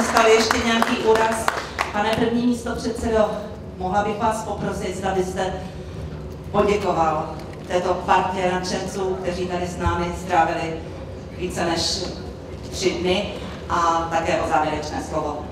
dostali ještě nějaký úraz. Pane první místopředsedo, mohla bych vás poprosit, zda byste poděkoval této partě nadšenců, kteří tady s námi strávili více než 3 dny, a také o závěrečné slovo.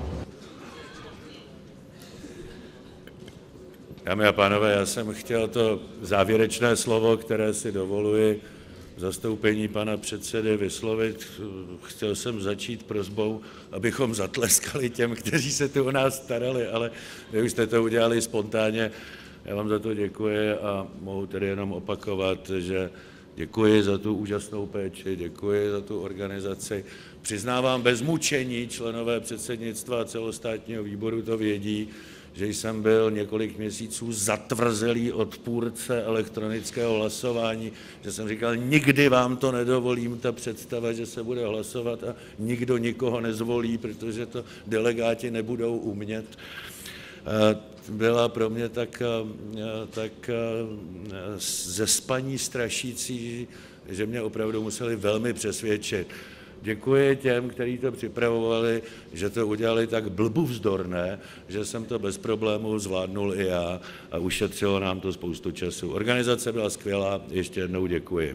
Dámy a pánové, já jsem chtěl to závěrečné slovo, které si dovoluji v zastoupení pana předsedy vyslovit. Chtěl jsem začít prosbou, abychom zatleskali těm, kteří se tu o nás starali, ale vy už jste to udělali spontánně. Já vám za to děkuji a mohu tedy jenom opakovat, že děkuji za tu úžasnou péči, děkuji za tu organizaci. Přiznávám bez mučení, členové předsednictva celostátního výboru to vědí, že jsem byl několik měsíců zatvrzelý odpůrce elektronického hlasování, že jsem říkal, nikdy vám to nedovolím, ta představa, že se bude hlasovat a nikdo nikoho nezvolí, protože to delegáti nebudou umět. Byla pro mě tak ze spaní strašící, že mě opravdu museli velmi přesvědčit. Děkuji těm, kteří to připravovali, že to udělali tak blbůvzdorné, že jsem to bez problémů zvládnul i já a ušetřilo nám to spoustu času. Organizace byla skvělá, ještě jednou děkuji.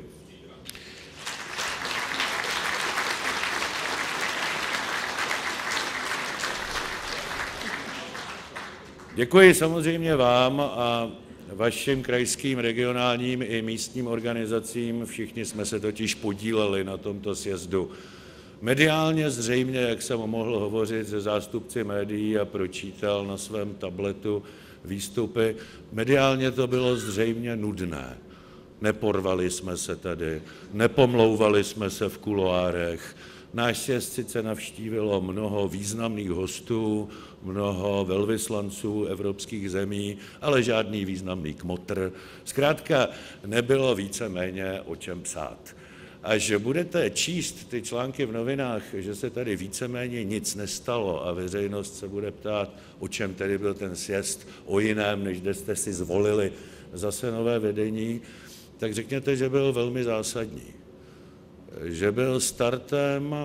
Děkuji samozřejmě vám a vašim krajským, regionálním i místním organizacím, všichni jsme se totiž podíleli na tomto sjezdu. Mediálně zřejmě, jak jsem mohl hovořit se zástupci médií a pročítal na svém tabletu výstupy, mediálně to bylo zřejmě nudné. Neporvali jsme se tady, nepomlouvali jsme se v kuloárech. Náš sjezd sice navštívilo mnoho významných hostů, mnoho velvyslanců evropských zemí, ale žádný významný kmotr. Zkrátka nebylo víceméně o čem psát. Až budete číst ty články v novinách, že se tady víceméně nic nestalo a veřejnost se bude ptát, o čem tedy byl ten sjezd, o jiném, než kde jste si zvolili zase nové vedení, tak řekněte, že byl velmi zásadní. Že byl startem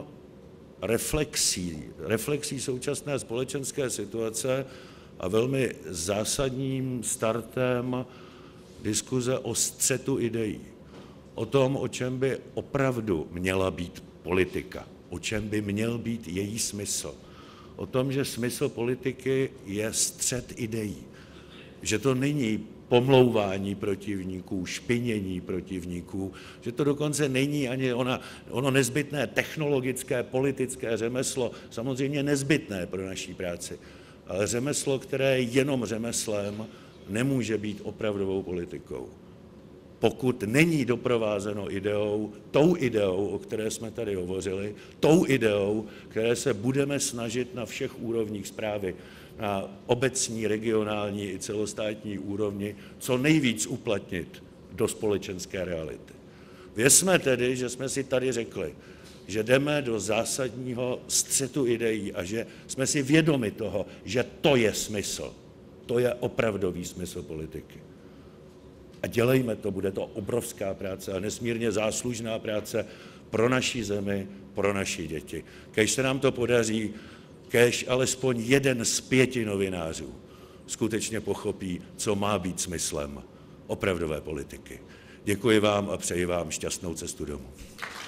reflexí současné společenské situace a velmi zásadním startem diskuze o střetu ideí. O tom, o čem by opravdu měla být politika, o čem by měl být její smysl. O tom, že smysl politiky je střet ideí. Že to není pomlouvání protivníků, špinění protivníků, že to dokonce není ani ono nezbytné technologické, politické řemeslo, samozřejmě nezbytné pro naší práci, ale řemeslo, které je jenom řemeslem, nemůže být opravdovou politikou. Pokud není doprovázeno ideou, tou ideou, o které jsme tady hovořili, tou ideou, které se budeme snažit na všech úrovních správy, na obecní, regionální i celostátní úrovni, co nejvíc uplatnit do společenské reality. Věřme tedy, že jsme si tady řekli, že jdeme do zásadního střetu ideí a že jsme si vědomi toho, že to je smysl, to je opravdový smysl politiky. A dělejme to, bude to obrovská práce a nesmírně záslužná práce pro naši zemi, pro naši děti. Kéž se nám to podaří, kéž alespoň 1 z 5 novinářů skutečně pochopí, co má být smyslem opravdové politiky. Děkuji vám a přeji vám šťastnou cestu domů.